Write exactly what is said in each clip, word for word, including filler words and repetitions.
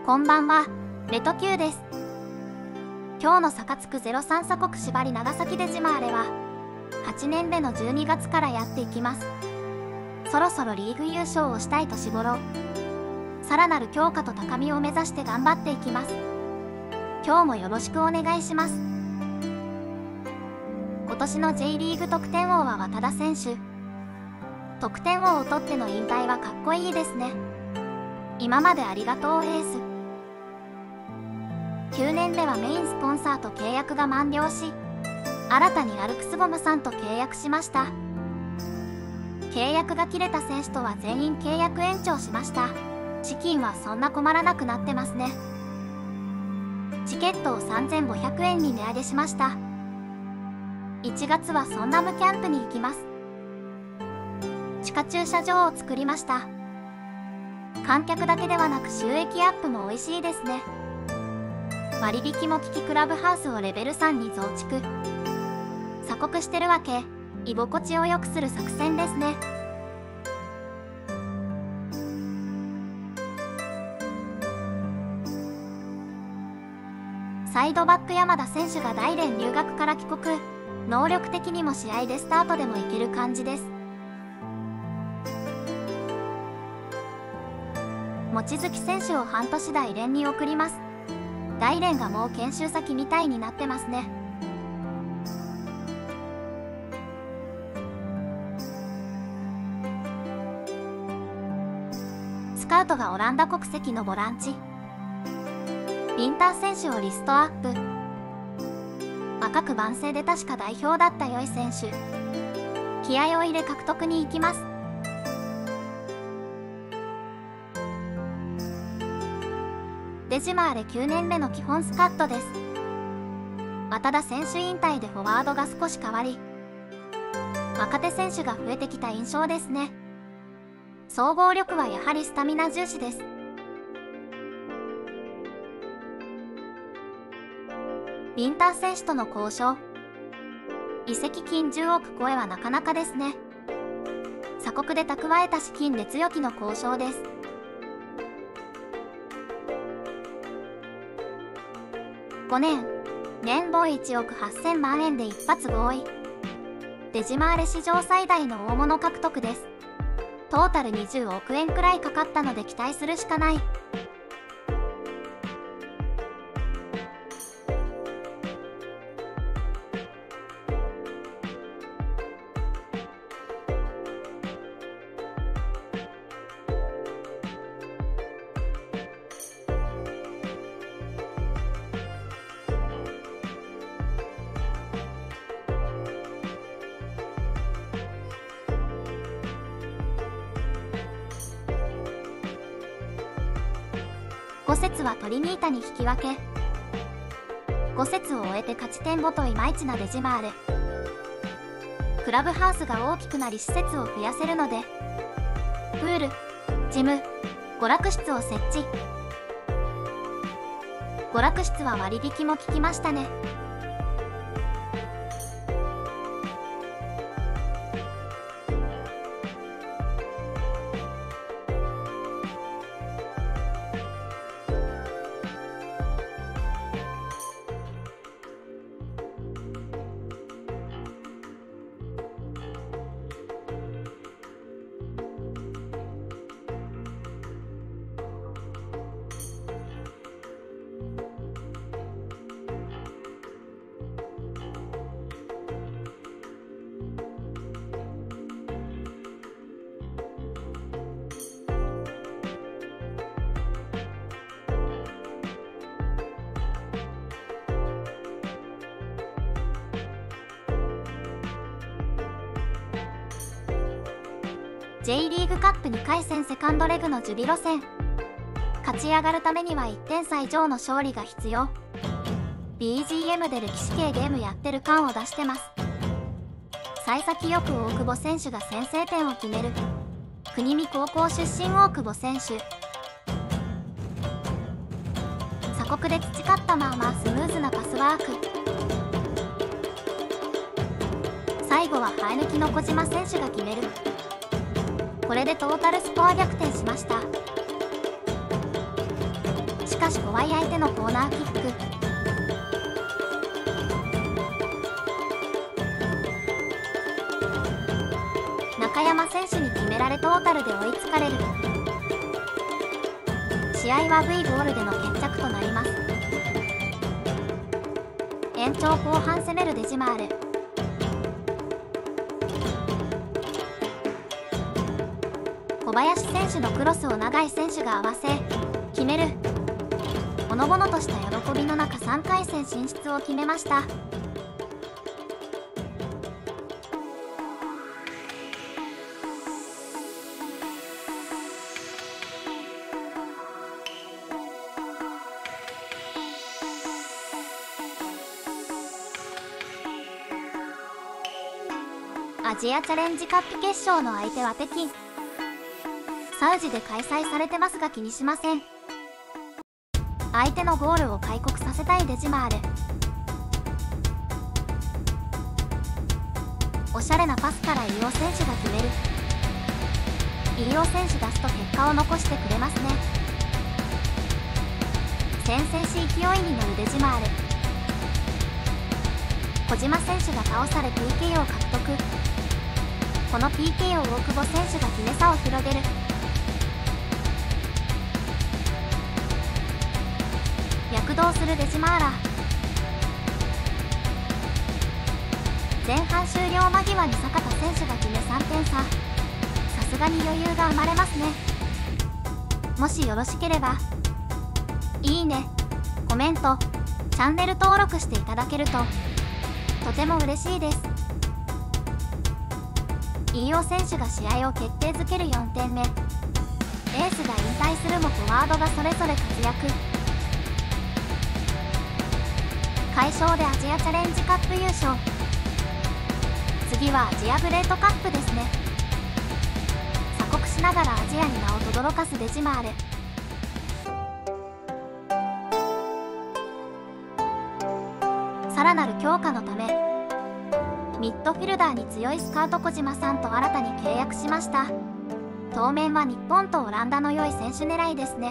こんばんは、レトキューです。今日のサカツクゼロさん鎖国縛り長崎出島あれははちねんめのじゅうにがつからやっていきます。そろそろリーグ優勝をしたい年頃、さらなる強化と高みを目指して頑張っていきます。今日もよろしくお願いします。今年の J リーグ得点王は渡田選手。得点王を取っての引退はかっこいいですね。今までありがとうエース。きゅうねんめはメインスポンサーと契約が満了し、新たにアルクスゴムさんと契約しました。契約が切れた選手とは全員契約延長しました。資金はそんな困らなくなってますね。チケットをさんぜんごひゃくえんに値上げしました。いちがつはソンナムキャンプに行きます。地下駐車場を作りました。観客だけではなく収益アップも美味しいですね。割引も利きクラブハウスをレベルさんに増築。鎖国してるわけ、居心地を良くする作戦ですね。サイドバック山田選手が大連留学から帰国。能力的にも試合でスタートでもいける感じです。望月選手を半年大連に送ります。大連がもう研修先みたいになってますね。スカウトがオランダ国籍のボランチ。ビンター選手をリストアップ。赤く番宣で確か代表だった良い選手。気合を入れ獲得に行きます。出島あれきゅうねんめの基本スカットです。渡田選手引退でフォワードが少し変わり、若手選手が増えてきた印象ですね。総合力はやはりスタミナ重視です。ビンター選手との交渉。移籍金じゅうおく超えはなかなかですね。鎖国で蓄えた資金で強気の交渉です。ごねん、年俸いちおくはっせんまんえんで一発合意。出島あれ史上最大の大物獲得です。トータルにじゅうおくえんくらいかかったので期待するしかない。ご節はトリニータに引き分け。ご節を終えて勝ち点ごといまいちな出島あれ。クラブハウスが大きくなり施設を増やせるので、プール、ジム、娯楽室を設置。娯楽室は割引も効きましたね。J リーグカップにかい戦セカンドレグのジュビロ戦。勝ち上がるためにはいってん差以上の勝利が必要。ビージーエム で歴史系ゲームやってる感を出してます。幸先よく大久保選手が先制点を決める。国見高校出身大久保選手。鎖国で培ったまあまあスムーズなパスワーク。最後は生え抜きの小島選手が決める。これでトータルスコア逆転しました。しかかし怖い相手のコーナーキック。中山選手に決められトータルで追いつかれる。試合は ブイ ゴールでの決着となります。延長後半攻めるデジマール。小林選手のクロスを永井選手が合わせ決める。ほのぼのとした喜びの中さんかい戦進出を決めました。アジアチャレンジカップ決勝の相手は北京、サウジで開催されてますが気にしません。相手のゴールを開国させたいデジマール。おしゃれなパスから飯尾選手が決める。飯尾選手出すと結果を残してくれますね。先々し勢いに乗るデジマール。小島選手が倒され ピーケー を獲得。この ピーケー を大久保選手が決め差を広げる。躍動するデジマーラ。前半終了間際に坂田選手が決めさんてん差。さすがに余裕が生まれますね。もしよろしければいいね、コメント、チャンネル登録していただけるととても嬉しいです。飯尾選手が試合を決定づけるよんてんめ。エースが引退するもフォワードがそれぞれ活躍。快勝でアジアチャレンジカップ優勝。次はアジアグレートカップですね。鎖国しながらアジアに名を轟かすデジマール。さらなる強化のためミッドフィルダーに強いスカウト小島さんと新たに契約しました。当面は日本とオランダの良い選手狙いですね。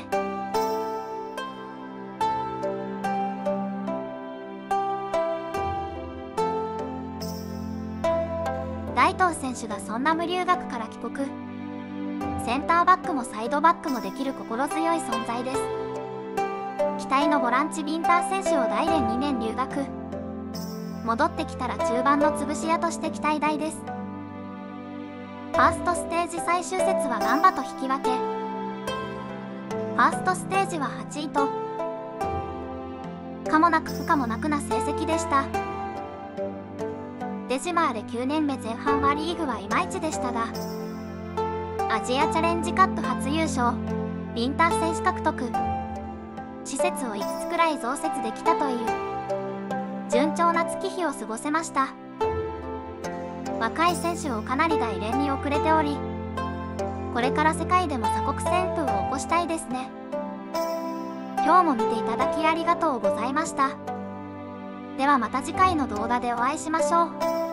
大東選手がそんな無留学から帰国。センターバックもサイドバックもできる心強い存在です。期待のボランチビンター選手を大連にねん留学。戻ってきたら中盤の潰し屋として期待大です。ファーストステージ最終節はガンバと引き分け。ファーストステージははちいと可もなく不可もなくな成績でした。デジマーレきゅうねんめ前半はリーグはいまいちでしたがアジアチャレンジカップ初優勝、ビンター選手獲得、施設をいつつくらい増設できたという順調な月日を過ごせました。若い選手をかなり大連に遅れており、これから世界でも鎖国旋風を起こしたいですね。今日も見ていただきありがとうございました。ではまた次回の動画でお会いしましょう。